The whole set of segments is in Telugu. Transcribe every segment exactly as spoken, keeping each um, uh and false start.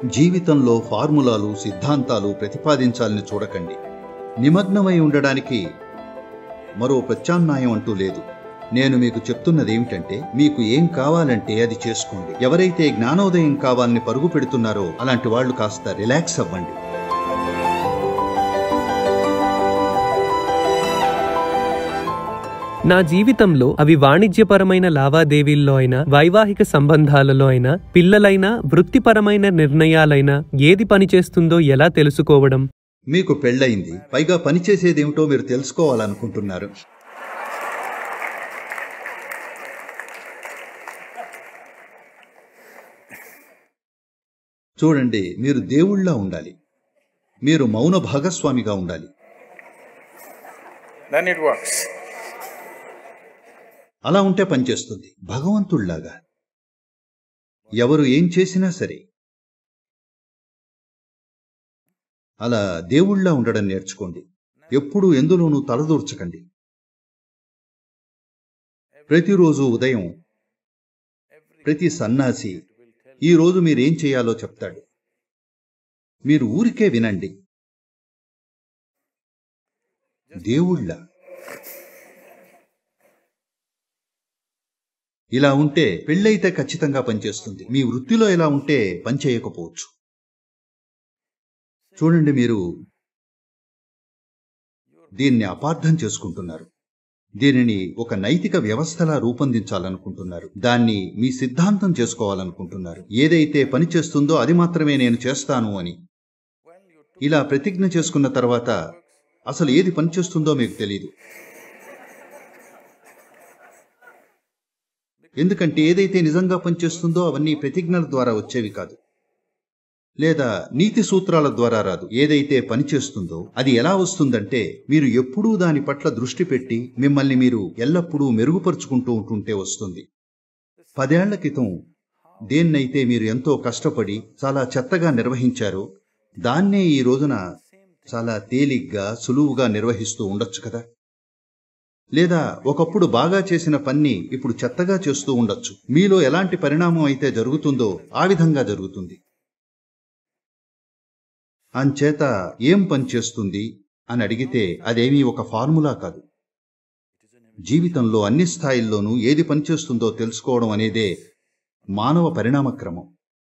జీవితంలో ఫార్ములాలు సిద్ధాంతాలు ప్రతిపాదించాలని చూడకండి. నిమగ్నమై ఉండడానికి మరో ప్రత్యామ్నాయం అంటూ లేదు. నేను మీకు చెప్తున్నది ఏమిటంటే, మీకు ఏం కావాలంటే అది చేసుకోండి. ఎవరైతే జ్ఞానోదయం కావాలని పరుగు పెడుతున్నారో అలాంటి వాళ్ళు కాస్త రిలాక్స్ అవ్వండి. నా జీవితంలో అవి వాణిజ్యపరమైన లావాదేవీల్లో అయినా, వైవాహిక సంబంధాలలో అయినా, పిల్లలైనా, వృత్తిపరమైన నిర్ణయాలైనా ఏది పనిచేస్తుందో ఎలా తెలుసుకోవడం? మీకు పెళ్ళయింది, పైగా పనిచేసేదేమిటో మీరు తెలుసుకోవాలనుకుంటున్నారు. చూడండి, మీరు దేవుళ్ళ ఉండాలి. మీరు మౌన భాగస్వామిగా ఉండాలి. Then it works. అలా ఉంటే పనిచేస్తుంది. భగవంతుళ్లాగా ఎవరు ఏం చేసినా సరే అలా దేవుళ్ళ ఉండడం నేర్చుకోండి. ఎప్పుడూ ఎందులోనూ తలదూర్చకండి. ప్రతిరోజు ఉదయం ప్రతి సన్నాసి ఈరోజు మీరేం చేయాలో చెప్తాడు. మీరు ఊరికే వినండి. దేవుళ్ళ ఇలా ఉంటే పెళ్ళైతే ఖచ్చితంగా పనిచేస్తుంది. మీ వృత్తిలో ఇలా ఉంటే పనిచేయకపోవచ్చు. చూడండి, మీరు దీన్ని అపార్థం చేసుకుంటున్నారు. దీనిని ఒక నైతిక వ్యవస్థలా రూపొందించాలనుకుంటున్నారు. దాన్ని మీ సిద్ధాంతం చేసుకోవాలనుకుంటున్నారు. ఏదైతే పని చేస్తుందో అది మాత్రమే నేను చేస్తాను అని. ఇలా ప్రతిజ్ఞ చేసుకున్న తర్వాత అసలు ఏది పనిచేస్తుందో మీకు తెలియదు. ఎందుకంటే ఏదైతే నిజంగా పనిచేస్తుందో అవన్నీ ప్రతిజ్ఞల ద్వారా వచ్చేవి కాదు, లేదా నీతి సూత్రాల ద్వారా రాదు. ఏదైతే పనిచేస్తుందో అది ఎలా వస్తుందంటే, మీరు ఎప్పుడూ దాని పట్ల దృష్టి పెట్టి మిమ్మల్ని మీరు ఎల్లప్పుడూ మెరుగుపరుచుకుంటూ ఉంటుంటే వస్తుంది. పదేళ్ల క్రితం దేన్నైతే మీరు ఎంతో కష్టపడి చాలా చెత్తగా నిర్వహించారో దాన్నే ఈ రోజున చాలా తేలిగ్గా సులువుగా నిర్వహిస్తూ ఉండొచ్చు కదా. లేదా ఒకప్పుడు బాగా చేసిన పని ఇప్పుడు చెత్తగా చేస్తూ ఉండొచ్చు. మీలో ఎలాంటి పరిణామం అయితే జరుగుతుందో ఆ విధంగా జరుగుతుంది. అంచేత ఏం పని చేస్తుంది అని అడిగితే అదేమీ ఒక ఫార్ములా కాదు. జీవితంలో అన్ని స్థాయిల్లోనూ ఏది పనిచేస్తుందో తెలుసుకోవడం అనేదే మానవ పరిణామక్రమం.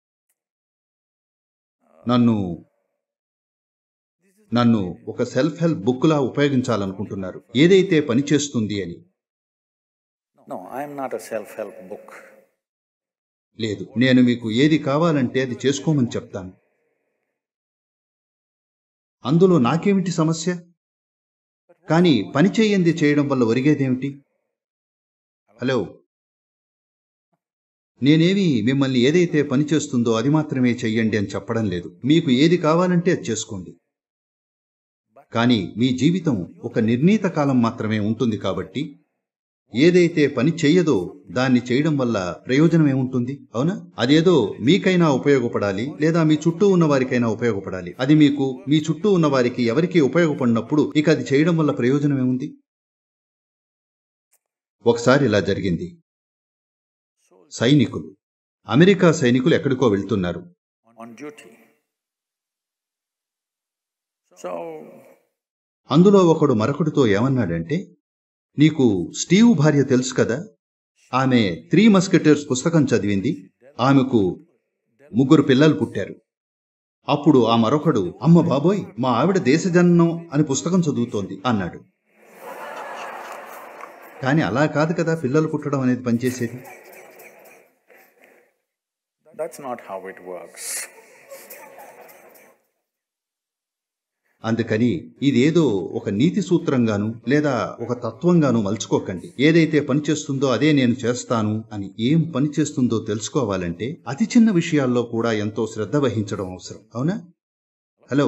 నన్ను నన్ను ఒక సెల్ఫ్ హెల్ప్ బుక్లా ఉపయోగించాలనుకుంటున్నారు, ఏదైతే పనిచేస్తుంది అని. No, I am not a self-help book. లేదు, నేను మీకు ఏది కావాలంటే అది చేసుకోమని చెప్తాను. అందులో నాకేమిటి సమస్య? కానీ పని చేయంది చేయడం వల్ల ఒరిగేదేమిటి? హలో, నేనేమి మిమ్మల్ని ఏదైతే పని చేస్తుందో అది మాత్రమే చెయ్యండి అని చెప్పడం లేదు. మీకు ఏది కావాలంటే అది చేసుకోండి. కానీ మీ జీవితం ఒక నిర్ణీత కాలం మాత్రమే ఉంటుంది కాబట్టి ఏదైతే పని చెయ్యదో దాన్ని చేయడం వల్ల ప్రయోజనం ఏముంటుంది? అవునా? అదేదో మీకైనా ఉపయోగపడాలి, లేదా మీ చుట్టూ ఉన్న వారికైనా ఉపయోగపడాలి. అది మీకు మీ చుట్టూ ఉన్న వారికి ఎవరికి ఉపయోగపడినప్పుడు ఇక అది చేయడం వల్ల ప్రయోజనం ఏముంది? ఒకసారి ఇలా జరిగింది. సైనికులు, అమెరికా సైనికులు ఎక్కడికో వెళ్తున్నారు. On duty. So అందులో ఒకడు మరొకడితో ఏమన్నాడంటే, నీకు స్టీవ్ భార్య తెలుసు కదా, ఆమె త్రీ మస్కెటర్స్ పుస్తకం చదివింది, ఆమెకు ముగ్గురు పిల్లలు పుట్టారు. అప్పుడు ఆ మరొకడు, అమ్మ బాబోయ్, మా ఆవిడ దేశజననం అని పుస్తకం చదువుతోంది అన్నాడు. కానీ అలా కాదు కదా పిల్లలు పుట్టడం అనేది పనిచేసేది. that's not how it works. అందుకని ఇదేదో ఒక నీతి సూత్రంగాను లేదా ఒక తత్వంగాను మలుచుకోకండి. ఏదైతే పనిచేస్తుందో అదే నేను చేస్తాను అని. ఏం పనిచేస్తుందో తెలుసుకోవాలంటే అతి చిన్న విషయాల్లో కూడా ఎంతో శ్రద్ధ వహించడం అవసరం. అవునా? హలో,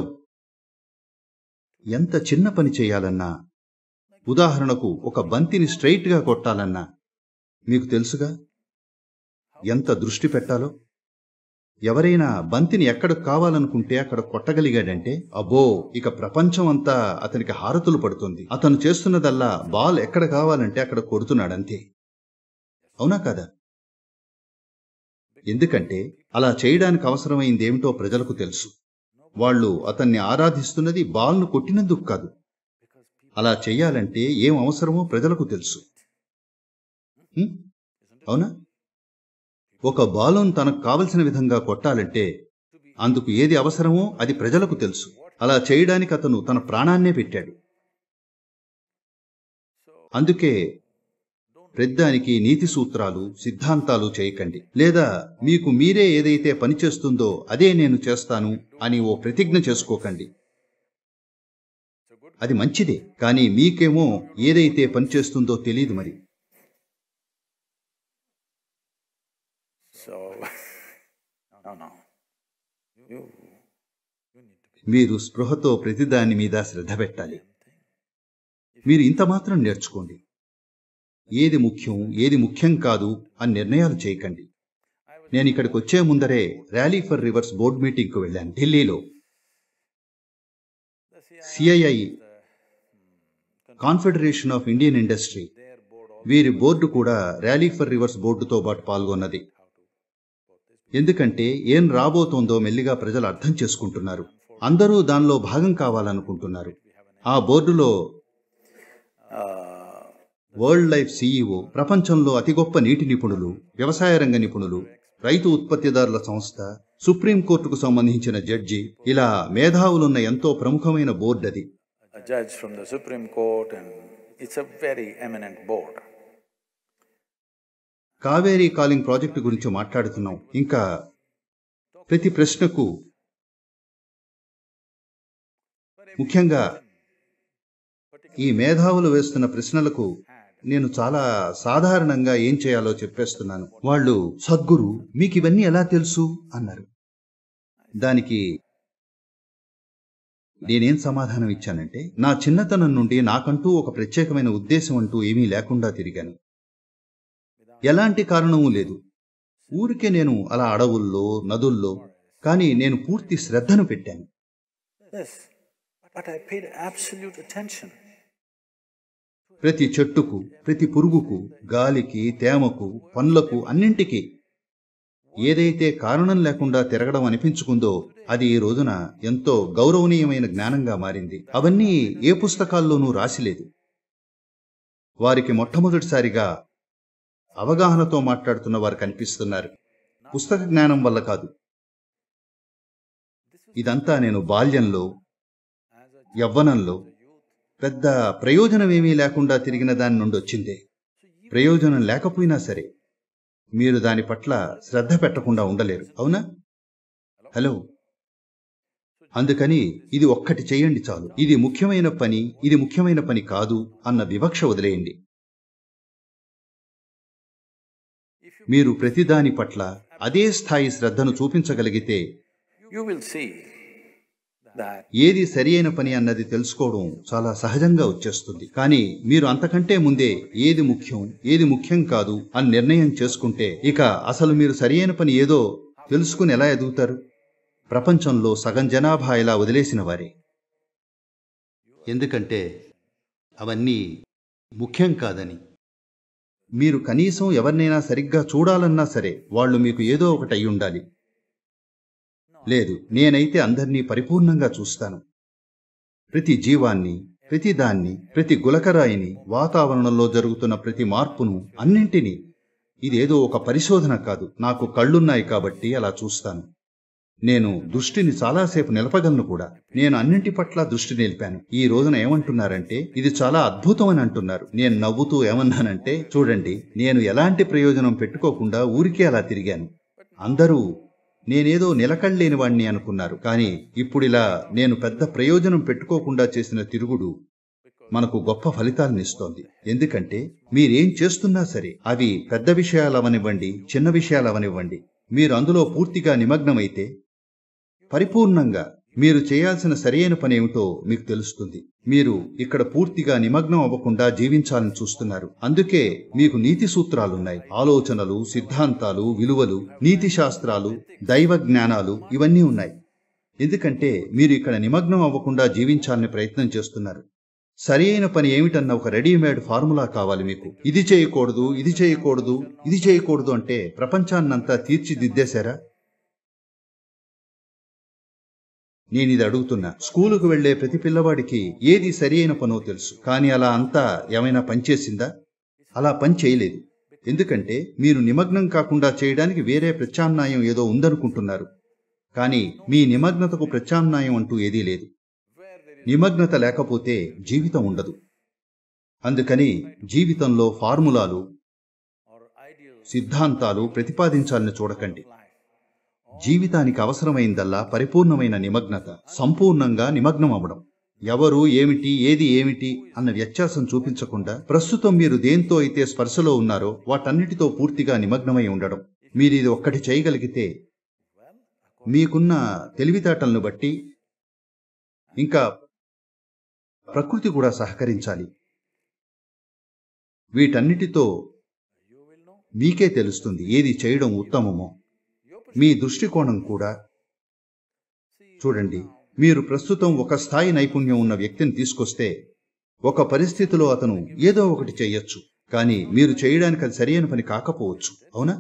ఎంత చిన్న పని చేయాలన్నా, ఉదాహరణకు ఒక బంతిని స్ట్రైట్గా కొట్టాలన్నా మీకు తెలుసుగా ఎంత దృష్టి పెట్టాలో. ఎవరైనా బంతిని ఎక్కడ కావాలనుకుంటే అక్కడ కొట్టగలిగాడంటే అబ్బో, ఇక ప్రపంచం అంతా అతనికి హారతులు పడుతుంది. అతను చేస్తున్నదల్లా బాల్ ఎక్కడ కావాలంటే అక్కడ కొడుతున్నాడంతే. అవునా కదా? ఎందుకంటే అలా చేయడానికి అవసరమైందేమిటో ప్రజలకు తెలుసు. వాళ్ళు అతన్ని ఆరాధిస్తున్నది బాల్ను కొట్టినందుకు కాదు. అలా చెయ్యాలంటే ఏం అవసరమో ప్రజలకు తెలుసు. హ్మ్? అవునా? ఒక బాలును తనకు కావలసిన విధంగా కొట్టాలంటే అందుకు ఏది అవసరమో అది ప్రజలకు తెలుసు. అలా చేయడానికి అతను తన ప్రాణాన్నే పెట్టాడు. అందుకే ప్రతిదానికి నీతి సూత్రాలు, సిద్ధాంతాలు చేయకండి. లేదా మీకు మీరే ఏదైతే పనిచేస్తుందో అదే నేను చేస్తాను అని ఓ ప్రతిజ్ఞ చేసుకోకండి. అది మంచిదే, కానీ మీకేమో ఏదైతే పనిచేస్తుందో తెలియదు. మరి So, no, no. You, you need to be. మీరు స్పృహతో ప్రతిదాని మీద శ్రద్ధ పెట్టాలి. మీరు ఇంత మాత్రం నేర్చుకోండి. ఏది ముఖ్యం, ఏది ముఖ్యం కాదు అని నిర్ణయాలు చేయకండి. నేను ఇక్కడికి వచ్చే ముందరే ర్యాలీ ఫర్ రివర్స్ బోర్డు మీటింగ్కు వెళ్ళాను ఢిల్లీలో. CII, confederation of Indian industry, వీరి బోర్డు కూడా ర్యాలీ ఫర్ రివర్స్ బోర్డుతో పాటు పాల్గొన్నది. ఎందుకంటే ఏం రాబోతోందో మెల్లిగా ప్రజలు అర్థం చేసుకుంటున్నారు. అందరూ దానిలో భాగం కావాలనుకుంటున్నారు. ఆ బోర్డులో వరల్డ్ లైఫ్ సీఈఓ, ప్రపంచంలో అతి గొప్ప నీటి నిపుణులు, వ్యవసాయ రంగ నిపుణులు, రైతు ఉత్పత్తిదారుల సంస్థ, సుప్రీంకోర్టుకు సంబంధించిన జడ్జి, ఇలా మేధావులున్న ఎంతో ప్రముఖమైన బోర్డు అది. A judge from the Supreme Court, and it's a very eminent board. Cauvery calling project గురించి మాట్లాడుతున్నాం. ఇంకా ప్రతి ప్రశ్నకు, ముఖ్యంగా ఈ మేధావులు వేస్తున్న ప్రశ్నలకు నేను చాలా సాధారణంగా ఏం చేయాలో చెప్పేస్తున్నాను. వాళ్ళు, సద్గురు మీకు ఇవన్నీ ఎలా తెలుసు అన్నారు. దానికి నేనేం సమాధానం ఇచ్చానంటే, నా చిన్నతనం నుండి నాకంటూ ఒక ప్రత్యేకమైన ఉద్దేశం అంటూ ఏమీ లేకుండా తిరిగాను. ఎలాంటి కారణమూ లేదు. ఊరికే నేను అలా అడవుల్లో, నదుల్లో, కానీ నేను పూర్తి శ్రద్ధను పెట్టాను. Yes, but I paid absolute attention. ప్రతి చెట్టుకు, ప్రతి పురుగుకు, గాలికి, తేమకు, పండ్లకు, అన్నింటికీ ఏదైతే కారణం లేకుండా తిరగడం అనిపించుకుందో అది ఈ రోజున ఎంతో గౌరవనీయమైన జ్ఞానంగా మారింది. అవన్నీ ఏ పుస్తకాల్లోనూ రాసిలేదు. వారికి మొట్టమొదటిసారిగా అవగాహనతో మాట్లాడుతున్న వారు కనిపిస్తున్నారు. పుస్తక జ్ఞానం వల్ల కాదు. ఇదంతా నేను బాల్యంలో, యవ్వనంలో పెద్ద ప్రయోజనమేమీ లేకుండా తిరిగిన దాని నుండి వచ్చిందే. ప్రయోజనం లేకపోయినా సరే మీరు దాని పట్ల శ్రద్ధ పెట్టకుండా ఉండలేరు. అవునా? హలో. అందుకని ఇది ఒక్కటి చేయండి చాలు. ఇది ముఖ్యమైన పని, ఇది ముఖ్యమైన పని కాదు అన్న వివక్ష వదిలేయండి. మీరు ప్రతిదాని పట్ల అదే స్థాయి శ్రద్ధను చూపించగలిగితే You will see that ఏది సరి అయిన పని అన్నది తెలుసుకోవడం చాలా సహజంగా వచ్చేస్తుంది. కానీ మీరు అంతకంటే ముందే ఏది ముఖ్యం, ఏది ముఖ్యం కాదు అని నిర్ణయం చేసుకుంటే ఇక అసలు మీరు సరి అయిన పని ఏదో తెలుసుకుని ఎలా ఎదుగుతారు? ప్రపంచంలో సగం జనాభా ఇలా వదిలేసిన వారే. ఎందుకంటే అవన్నీ ముఖ్యం కాదని. మీరు కనీసం ఎవరినైనా సరిగ్గా చూడాలన్నా సరే వాళ్ళు మీకు ఏదో ఒకటి అయి ఉండాలి. లేదు, నేనైతే అందరినీ పరిపూర్ణంగా చూస్తాను. ప్రతి జీవాన్ని, ప్రతి దాన్ని, ప్రతి గులకరాయిని, వాతావరణంలో జరుగుతున్న ప్రతి మార్పును, అన్నింటినీ. ఇదేదో ఒక పరిశోధన కాదు. నాకు కళ్ళున్నాయి కాబట్టి అలా చూస్తాను. నేను దృష్టిని చాలాసేపు నిలపగలను కూడా. నేను అన్నింటి పట్ల దృష్టి నిలిపాను. ఈ రోజున ఏమంటున్నారంటే ఇది చాలా అద్భుతం అని అంటున్నారు. నేను నవ్వుతూ ఏమన్నానంటే, చూడండి, నేను ఎలాంటి ప్రయోజనం పెట్టుకోకుండా ఊరికే అలా తిరిగాను. అందరూ నేనేదో నిలకడలేని వాణ్ణి అనుకున్నారు. కానీ ఇప్పుడిలా నేను పెద్ద ప్రయోజనం పెట్టుకోకుండా చేసిన తిరుగుడు మనకు గొప్ప ఫలితాలనిస్తోంది. ఎందుకంటే మీరేం చేస్తున్నా సరే అవి పెద్ద విషయాలవనివ్వండి, చిన్న విషయాలవనివ్వండి, మీరు అందులో పూర్తిగా నిమగ్నమైతే పరిపూర్ణంగా మీరు చేయాల్సిన సరైన పనేమిటో మీకు తెలుస్తుంది. మీరు ఇక్కడ పూర్తిగా నిమగ్నం అవ్వకుండా జీవించాలని చూస్తున్నారు. అందుకే మీకు నీతి సూత్రాలున్నాయి, ఆలోచనలు, సిద్ధాంతాలు, విలువలు, నీతి శాస్త్రాలు, దైవ జ్ఞానాలు, ఇవన్నీ ఉన్నాయి. ఎందుకంటే మీరు ఇక్కడ నిమగ్నం అవ్వకుండా జీవించాలని ప్రయత్నం చేస్తున్నారు. సరి అయిన పని ఏమిటన్న ఒక రెడీమేడ్ ఫార్ములా కావాలి మీకు. ఇది చేయకూడదు, ఇది చేయకూడదు, ఇది చేయకూడదు అంటే ప్రపంచాన్నంతా తీర్చిదిద్దేశారా? నేనిది అడుగుతున్నా. స్కూలుకు వెళ్లే ప్రతి పిల్లవాడికి ఏది సరి అయిన పనో తెలుసు. కానీ అలా అంతా ఏమైనా పనిచేసిందా? అలా పని చేయలేదు. ఎందుకంటే మీరు నిమగ్నం కాకుండా చేయడానికి వేరే ప్రత్యామ్నాయం ఏదో ఉందనుకుంటున్నారు. కానీ మీ నిమగ్నతకు ప్రత్యామ్నాయం అంటూ ఏదీ లేదు. నిమగ్నత లేకపోతే జీవితం ఉండదు. అందుకని జీవితంలో ఫార్ములాలు, సిద్ధాంతాలు ప్రతిపాదించాలని చూడకండి. జీవితానికి అవసరమైందల్లా పరిపూర్ణమైన నిమగ్నత, సంపూర్ణంగా నిమగ్నం అవ్వడం. ఎవరు ఏమిటి, ఏది ఏమిటి అన్న వ్యత్యాసం చూపించకుండా ప్రస్తుతం మీరు దేంతో అయితే స్పర్శలో ఉన్నారో వాటన్నిటితో పూర్తిగా నిమగ్నమై ఉండడం. మీరిది ఒక్కటి చేయగలిగితే మీకున్న తెలివితేటలను బట్టి ఇంకా ప్రకృతి కూడా సహకరించాలి. వీటన్నిటితో మీకే తెలుస్తుంది ఏది చేయడం ఉత్తమమో. మీ దృష్టికోణం కూడా చూడండి. మీరు ప్రస్తుతం ఒక స్థాయి నైపుణ్యం ఉన్న వ్యక్తిని తీసుకొస్తే ఒక పరిస్థితిలో అతను ఏదో ఒకటి చేయొచ్చు. కానీ మీరు చేయడానికి అది సరైన పని కాకపోవచ్చు. అవునా?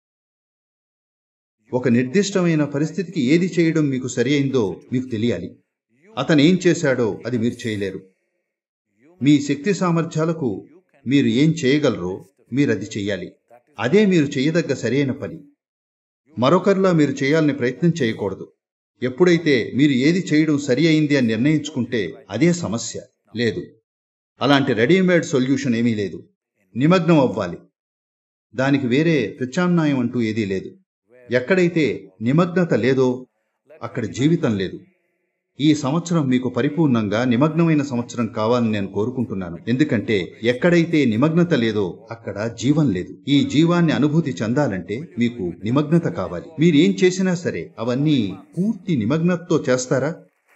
ఒక నిర్దిష్టమైన పరిస్థితికి ఏది చేయడం మీకు సరి అయిందో మీకు తెలియాలి. అతను ఏం చేశాడో అది మీరు చేయలేరు. మీ శక్తి సామర్థ్యాలకు మీరు ఏం చేయగలరో మీరు అది చెయ్యాలి. అదే మీరు చేయదగ్గ సరైన పని. మరొకరిలా మీరు చేయాలని ప్రయత్నం చేయకూడదు. ఎప్పుడైతే మీరు ఏది చేయడం సరి అయింది అని నిర్ణయించుకుంటే అదే సమస్య. లేదు, అలాంటి రెడీమేడ్ సొల్యూషన్ ఏమీ లేదు. నిమగ్నం అవ్వాలి. దానికి వేరే ప్రత్యామ్నాయం అంటూ ఏదీ లేదు. ఎక్కడైతే నిమగ్నత లేదో అక్కడ జీవితం లేదు. ఈ సంవత్సరం మీకు పరిపూర్ణంగా నిమగ్నమైన సంవత్సరం కావాలని నేను కోరుకుంటున్నాను. ఎందుకంటే ఎక్కడైతే నిమగ్నత లేదో అక్కడ జీవం లేదు. ఈ జీవాన్ని అనుభూతి చెందాలంటే మీకు నిమగ్నత కావాలి. మీరేం చేసినా సరే అవన్నీ పూర్తి నిమగ్నతతో చేస్తారా?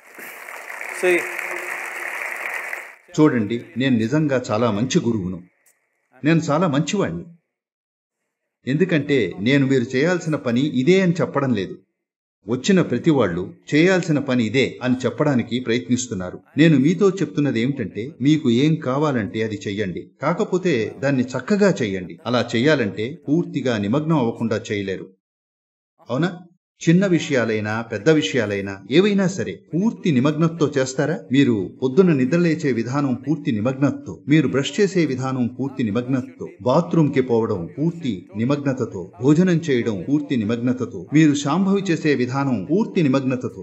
చూడండి, నేను నిజంగా చాలా మంచి గురువును. నేను చాలా మంచివాణ్ణి. ఎందుకంటే నేను మీరు చేయాల్సిన పని ఇదే అని చెప్పడం లేదు. వచ్చిన ప్రతి వాళ్ళు చేయాల్సిన పని ఇదే అని చెప్పడానికి ప్రయత్నిస్తున్నారు. నేను మీతో చెప్తున్నది ఏమిటంటే మీకు ఏం కావాలంటే అది చెయ్యండి. కాకపోతే దాన్ని చక్కగా చెయ్యండి. అలా చెయ్యాలంటే పూర్తిగా నిమగ్నం అవ్వకుండా చేయలేరు. అవునా? చిన్న విషయాలైనా పెద్ద విషయాలైనా ఏవైనా సరే పూర్తి నిమగ్నతతో చేస్తారా? మీరు పొద్దున్న నిద్రలేచే విధానం పూర్తి నిమగ్నతతో, మీరు బ్రష్ చేసే విధానం పూర్తి నిమగ్నతతో, బాత్రూంకి పోవడం పూర్తి నిమగ్నతతో, భోజనం చేయడం పూర్తి నిమగ్నతతో, మీరు శాంభవి చేసే విధానం పూర్తి నిమగ్నతతో.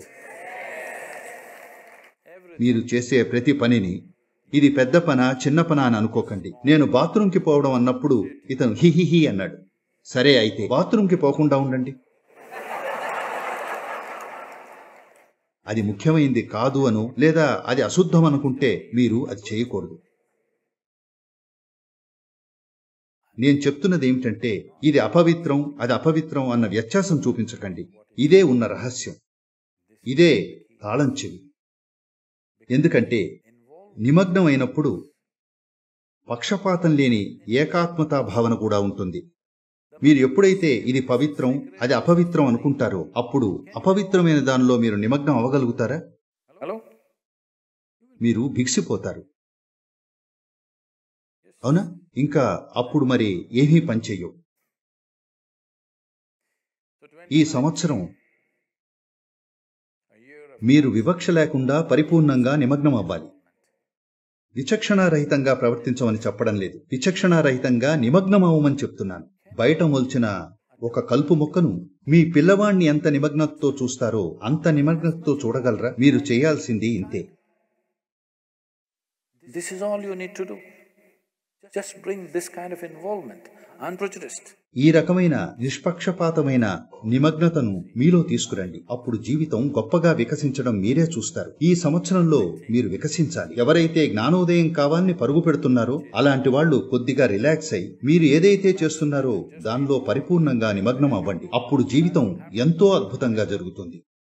మీరు చేసే ప్రతి పనిని ఇది పెద్ద పన చిన్న పన అని అనుకోకండి. నేను బాత్రూంకి పోవడం అన్నప్పుడు ఇతను హిహిహి అన్నాడు. సరే, అయితే బాత్రూంకి పోకుండా ఉండండి. అది ముఖ్యమైంది కాదు అను లేదా అది అశుద్ధం అనుకుంటే మీరు అది చేయకూడదు. నేను చెప్తున్నది ఏమిటంటే ఇది అపవిత్రం, అది అపవిత్రం అన్న వ్యత్యాసం చూపించకండి. ఇదే ఉన్న రహస్యం. ఇదే తాళం చెవి. ఎందుకంటే నిమగ్నం అయినప్పుడు పక్షపాతం లేని ఏకాత్మతా భావన కూడా ఉంటుంది. మీరు ఎప్పుడైతే ఇది పవిత్రం, అది అపవిత్రం అనుకుంటారో అప్పుడు అపవిత్రమైన దానిలో మీరు నిమగ్నం అవ్వగలుగుతారా? హలో, మీరు బిగిసిపోతారు. అవునా? ఇంకా అప్పుడు మరి ఏమీ పనిచేయవు. ఈ సంవత్సరం మీరు వివక్ష లేకుండా పరిపూర్ణంగా నిమగ్నం అవ్వాలి. విచక్షణారహితంగా ప్రవర్తించమని చెప్పడం లేదు. విచక్షణారహితంగా నిమగ్నం అవ్వమని చెప్తున్నాను. బయట మొల్చిన ఒక కలుపు మొక్కను మీ పిల్లవాణ్ణి ఎంత నిమగ్నతతో చూస్తారో అంత నిమగ్నతతో చూడగలరా? మీరు చేయాల్సింది ఇంతే. this is all you need to do. Just bring this kind of involvement, unprejudiced. ఈ రకమైన నిష్పక్షపాతమైన నిమగ్నతను మీలో తీసుకురండి. అప్పుడు జీవితం గొప్పగా వికసించడం మీరే చూస్తారు. ఈ సంవత్సరంలో మీరు వికసించాలి. ఎవరైతే జ్ఞానోదయం కావాలని పరుగు పెడుతున్నారో అలాంటి వాళ్ళు కొద్దిగా రిలాక్స్ అయి మీరు ఏదైతే చేస్తున్నారో దానిలో పరిపూర్ణంగా నిమగ్నం అవ్వండి. అప్పుడు జీవితం ఎంతో అద్భుతంగా జరుగుతుంది.